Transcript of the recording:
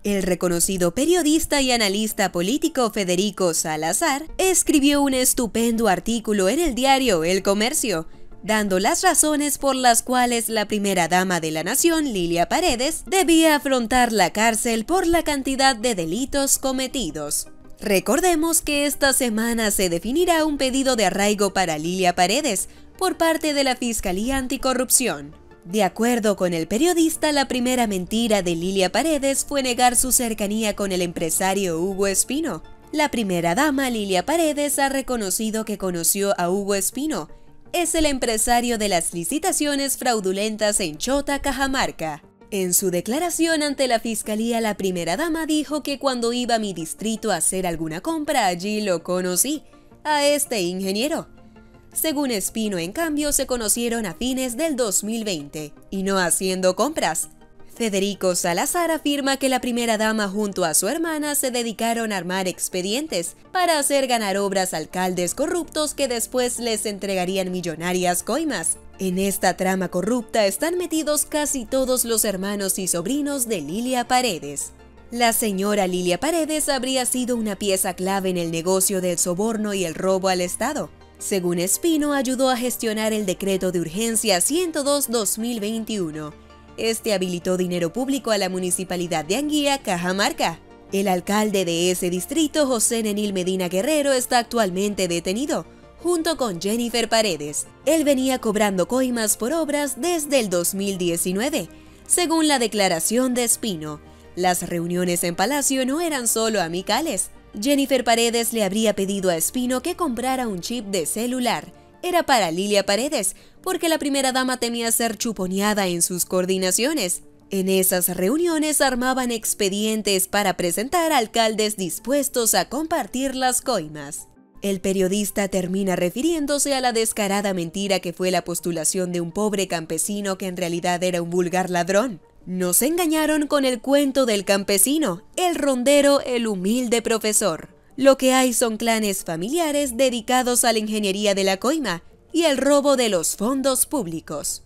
El reconocido periodista y analista político Federico Salazar escribió un estupendo artículo en el diario El Comercio, dando las razones por las cuales la primera dama de la nación, Lilia Paredes, debía afrontar la cárcel por la cantidad de delitos cometidos. Recordemos que esta semana se definirá un pedido de arraigo para Lilia Paredes por parte de la Fiscalía Anticorrupción. De acuerdo con el periodista, la primera mentira de Lilia Paredes fue negar su cercanía con el empresario Hugo Espino. La primera dama, Lilia Paredes, ha reconocido que conoció a Hugo Espino. Es el empresario de las licitaciones fraudulentas en Chota, Cajamarca. En su declaración ante la fiscalía, la primera dama dijo que cuando iba a mi distrito a hacer alguna compra, allí lo conocí, a este ingeniero. Según Espino, en cambio, se conocieron a fines del 2020, y no haciendo compras. Federico Salazar afirma que la primera dama junto a su hermana se dedicaron a armar expedientes para hacer ganar obras a alcaldes corruptos que después les entregarían millonarias coimas. En esta trama corrupta están metidos casi todos los hermanos y sobrinos de Lilia Paredes. La señora Lilia Paredes habría sido una pieza clave en el negocio del soborno y el robo al Estado. Según Espino, ayudó a gestionar el decreto de urgencia 102-2021. Este habilitó dinero público a la municipalidad de Anguía, Cajamarca. El alcalde de ese distrito, José Nenil Medina Guerrero, está actualmente detenido, junto con Jennifer Paredes. Él venía cobrando coimas por obras desde el 2019, según la declaración de Espino. Las reuniones en Palacio no eran solo amicales. Jennifer Paredes le habría pedido a Espino que comprara un chip de celular. Era para Lilia Paredes, porque la primera dama temía ser chuponeada en sus coordinaciones. En esas reuniones armaban expedientes para presentar a alcaldes dispuestos a compartir las coimas. El periodista termina refiriéndose a la descarada mentira que fue la postulación de un pobre campesino que en realidad era un vulgar ladrón. Nos engañaron con el cuento del campesino, el rondero, el humilde profesor. Lo que hay son clanes familiares dedicados a la ingeniería de la coima y el robo de los fondos públicos.